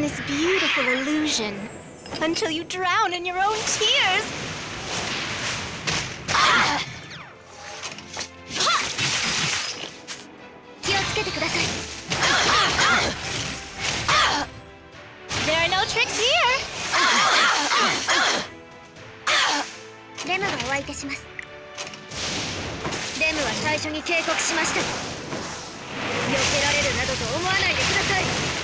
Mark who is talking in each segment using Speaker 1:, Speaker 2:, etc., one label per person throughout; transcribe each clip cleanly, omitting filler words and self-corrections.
Speaker 1: this beautiful illusion until you drown in your own tears. There are no tricks here. レムがお相手します。レムは最初に警告しました。避けられるなどと思わないでください。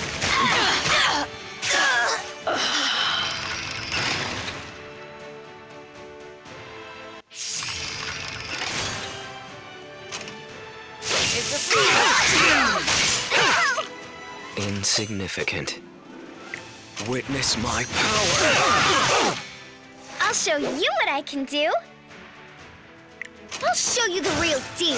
Speaker 2: Insignificant. Witness my power!
Speaker 1: I'll show you what I can do. I'll show you the real deal.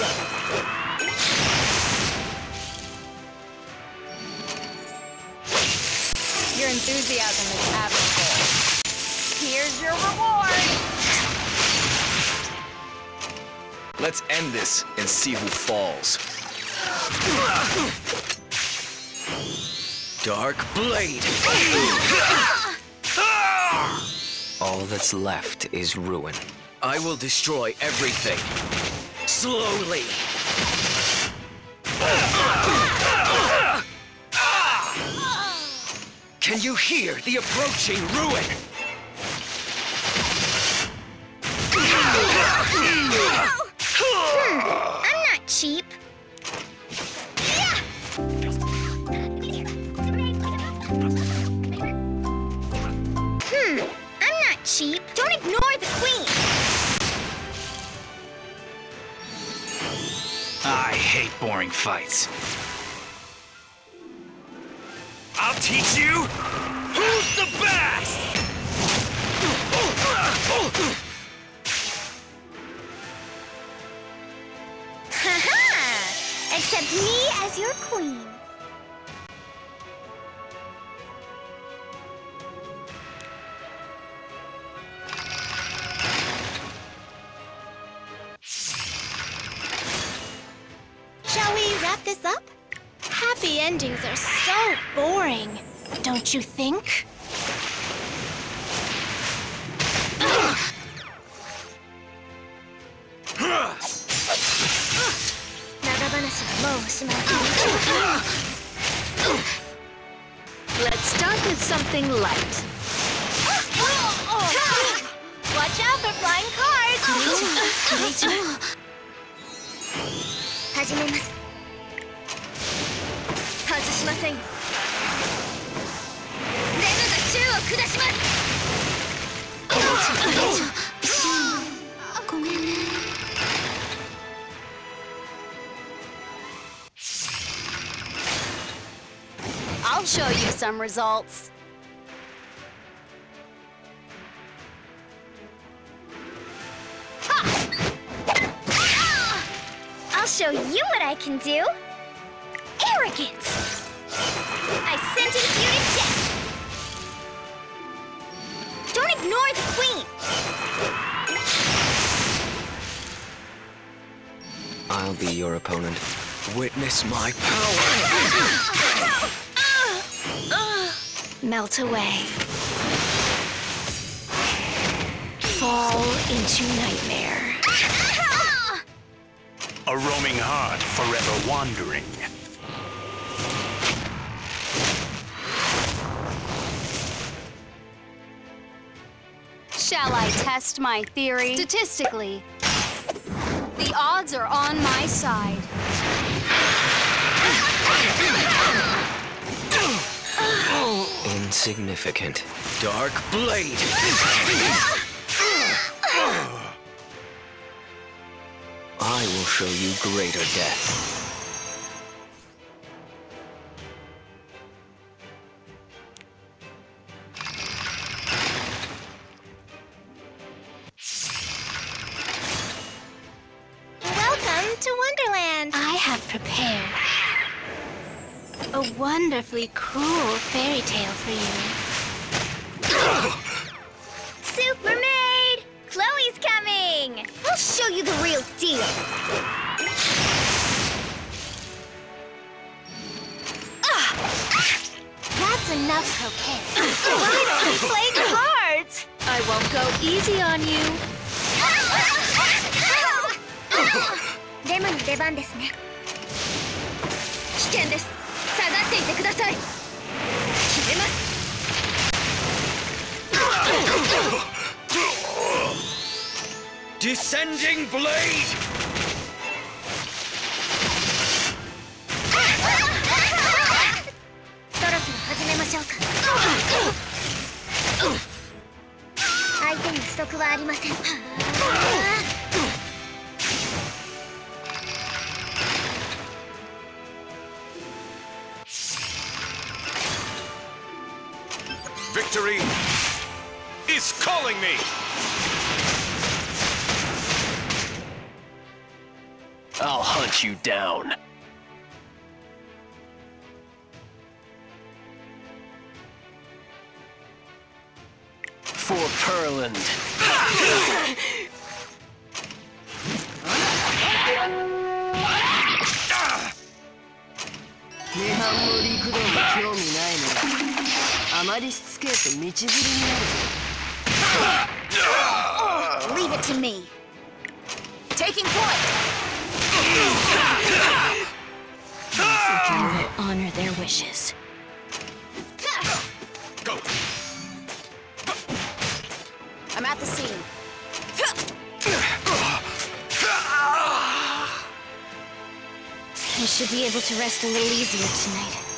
Speaker 1: Your enthusiasm is admirable. Here's your reward.
Speaker 2: Let's end this and see who falls. Dark Blade! All that's left is ruin. I will destroy everything. Slowly. Can you hear the approaching ruin?
Speaker 1: I'm not cheap. I'm not cheap. Don't ignore the queen.
Speaker 3: I hate boring fights. I'll teach you who's the best!
Speaker 1: Haha! Accept me as your queen. Shall we wrap this up? Happy endings are so boring, don't you think?
Speaker 4: Let's start with something light.
Speaker 1: Watch out for flying cars! 始めます。外しません。レムが宙を下します。ごめんね。
Speaker 4: I'll show you some results.
Speaker 1: I'll show you what I can do. Arrogance! I sentence you to death! Don't ignore the queen!
Speaker 2: I'll be your opponent. Witness my power!
Speaker 1: Melt away. Fall into nightmare.
Speaker 3: A roaming heart forever wandering.
Speaker 4: Shall I test my theory? Statistically, the odds are on my side.
Speaker 2: Insignificant. Dark Blade! I will show you greater death.
Speaker 1: Welcome to Wonderland! I have prepared a wonderfully cruel fairy tale for you. Super Maid! Chloe's coming! I'll show you the real deal. That's enough, Coco.
Speaker 4: I won't go easy on you.
Speaker 1: レムの出番ですね。危険です。下がっていてください。決めます。
Speaker 3: Descending blade!
Speaker 1: そろそろ始めましょうか。相手に不足はありません。
Speaker 3: Victory is calling me!
Speaker 2: I'll hunt you down. For Pearland.
Speaker 1: Leave it to me. Taking point.
Speaker 4: I will honor their wishes.
Speaker 3: Go!
Speaker 1: I'm at the scene.
Speaker 4: I should be able to rest a little easier tonight.